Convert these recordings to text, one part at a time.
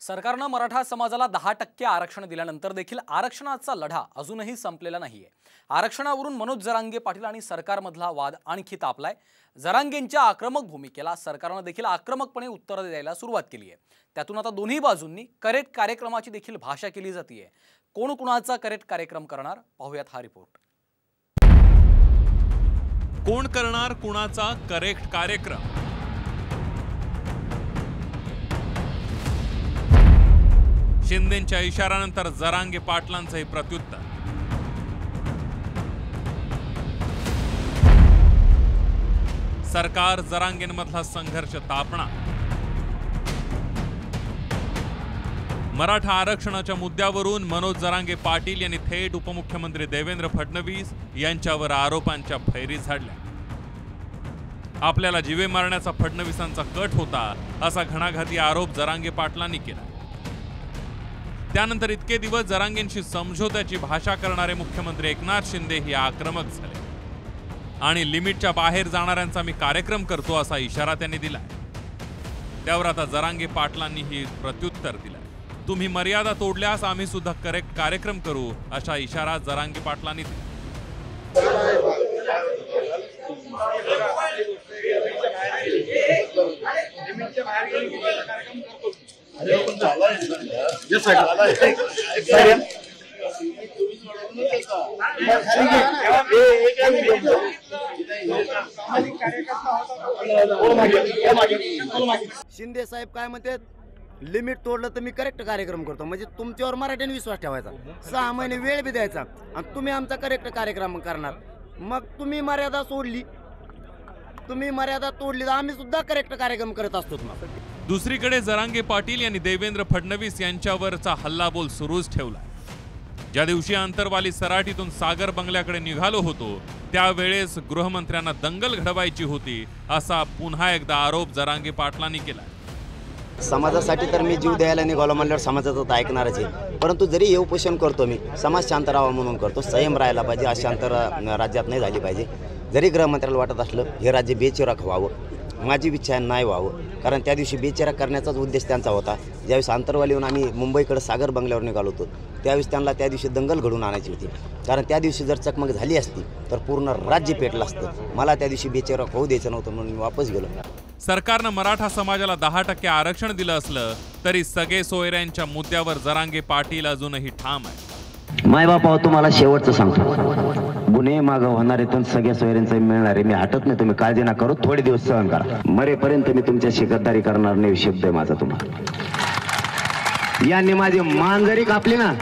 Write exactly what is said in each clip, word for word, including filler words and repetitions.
सरकारनं मराठा समाजाला दहा टक्के आरक्षण दिल्यानंतर देखील आरक्षणाचा लढा अजूनही संपलेला नाहीये। आरक्षणावरून मनोज जरांगे पाटील आणि सरकारमधला वाद आणखी तापलाय। जरांगेंच्या आक्रमक भूमिकेला सरकारनं देखील आक्रमकपणे उत्तर द्यायला सुरुवात केली आहे। त्यातून आता दोन्ही बाजूंनी करेक्ट कार्यक्रमाची देखील भाषा केली जाते। कोण कुणाचा करेक्ट कार्यक्रम करणार पाहूयात हा रिपोर्ट। कोण करणार कुणाचा करेक्ट कार्यक्रम? शिंदेंच्या इशाऱ्यानंतर जरांगे पाटलांचं हे प्रत्युत्तर। सरकार जरांगेंमधला संघर्ष तापणार। मराठा आरक्षणाच्या मुद्द्यावरून मनोज जरांगे पाटील यांनी थेट उपमुख्यमंत्री देवेंद्र फडणवीस यांच्यावर आरोपांच्या फैरी झाडल्या। आपल्याला जीवे मारण्याचा फडणवीसांचा कट होता असा घणाघाती आरोप जरांगे पाटलांनी केला। त्यानंतर इतके दिवस जरांगेंशी समझोत्याची भाषा करणारे मुख्यमंत्री एकनाथ शिंदे ही आक्रमक झाले आणि लिमिटच्या बाहेर जाणाऱ्यांचा मी कार्यक्रम करतो असा इशारा त्यांनी दिलाय। त्यावर आता जरांगे पाटलांनी ही प्रत्युत्तर दिलंय। तुम्ही मर्यादा तोडल्यास आम्ही सुद्धा करेक्ट कार्यक्रम करू असा इशारा जरांगे पाटलांनी दिला। शिंदे साहेब काय म्हणतात, लिमिट तोडलं तर मी करेक्ट कार्यक्रम करतो। म्हणजे तुमच्यावर मराठ्याने विश्वास ठेवायचा, सहा महिने वेळ बी द्यायचा आणि तुम्ही आमचा करेक्ट कार्यक्रम करणार। मग तुम्ही मर्यादा सोडली तुम्ही मर्यादा तोडली तर आम्ही सुद्धा करेक्ट कार्यक्रम करत असतो। दुसरीकडे जरांगे पाटील यांनी देवेंद्र फडणवीस यांच्यावरचा हल्लाबोल सुरूच ठेवला। ज्या दिवशी अंतरवाली सराटीतून सागर बंगल्याकडे निघालो होतो त्यावेळेस गृहमंत्र्यांना दंगल घडवायची होती असा पुन्हा एकदा आरोप जरांगे पाटलांनी केला। समाजासाठी तर मी जीव द्यायला निघालो म्हणल्यावर समाजाचं तर ऐकणारच आहे, परंतु जरी हे उपोषण करतो मी समाज शांत राहावा म्हणून करतो। संयम राहायला पाहिजे, अशांत राज्यात नाही झाली पाहिजे। जरी गृहमंत्र्याला वाटत असलं हे राज्य बेचिराख व्हावं, माझी इच्छा नाही व्हावं, कारण त्या दिवशी बेचिराख करण्याचाच उद्देश त्यांचा होता। ज्यावेळेस आंतरवालीहून आम्ही मुंबईकडे सागर बंगल्यावर निघालो होतो त्यावेळेस त्यांना त्या दिवशी दंगल घडून आणायची होती, कारण त्या दिवशी जर चकमक झाली असती तर पूर्ण राज्य पेटलं असतं। मला त्या दिवशी बेचिराख होऊ द्यायचं नव्हतं म्हणून मी वापस गेलो। सरकारनं मराठा समाजाला दहा टक्के आरक्षण दिलं असलं तरी सगळे सोयऱ्यांच्या मुद्द्यावर जरांगे पाटील अजूनही ठाम आहे। मायबापाव तुम्हाला शेवटचं सांगतो, गुन्हे मागं होणारे तर सगळ्या सोयऱ्यांचं मिळणार आहे। मी हटत नाही, तुम्ही काळजी ना करू, थोडे दिवस सहन करा। मरेपर्यंत मी तुमच्याशी गद्दारी करणार नाही, शब्द आहे माझा तुम्हाला। यांनी माझी मान जरी कापली ना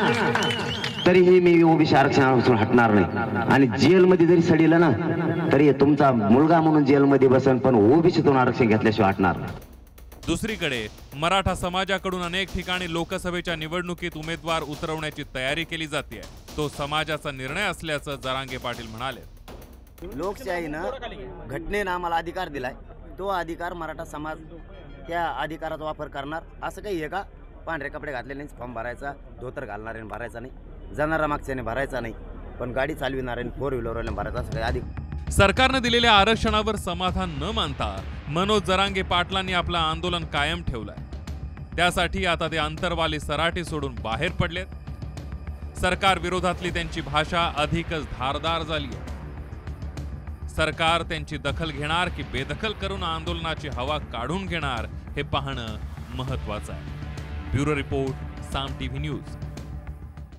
तरीही मी ओबीसी आरक्षणापासून हटणार नाही, आणि जेलमध्ये जरी सडीलं ना तरी तुमचा मुलगा म्हणून जेलमध्ये बसन, पण ओबीसीतून आरक्षण घेतल्याशिवाय हटणार नाही। दुसरीकडे मराठा समाजाकडून अनेक ठिकाणी लोकसभेच्या निवडणुकीत उमेदवार उतरवण्याची तयारी केली जाते। तो समाजाचा निर्णय असल्याचं जरांगे पाटील म्हणाले। लोकशाहीनं घटनेनं आम्हाला अधिकार दिलाय, तो अधिकार मराठा समाज त्या अधिकाराचा वापर करणार असं काही आहे का? पांढरे कपडे घातले नाही, फॉर्म भरायचा, धोतर घालणाऱ्याने भरायचा नाही, जाणारा मागच्याने भरायचा नाही, पण गाडी चालविणाऱ्याने फोर व्हीलरवाल्याने भरायचा असं काही अधिक। सरकारने दिलेल्या आरक्षणावर समाधान न मानता मनोज जरांगे पाटलांनी आपलं आंदोलन कायम ठेवलंय। त्यासाठी आता ते अंतरवाली सराटी सोडून बाहेर पडलेत। सरकार विरोधातली त्यांची भाषा अधिकच धारदार झाली आहे। सरकार त्यांची दखल घेणार की बेदखल करून आंदोलनाची हवा काढून घेणार हे पाहणं महत्त्वाचं आहे। Bureau report, Saam TV news.